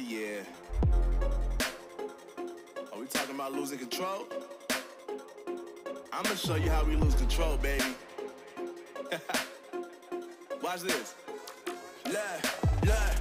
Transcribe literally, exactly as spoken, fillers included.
yeah. Are we talking about losing control? I'm gonna show you how we lose control, baby. Watch this. Look, look.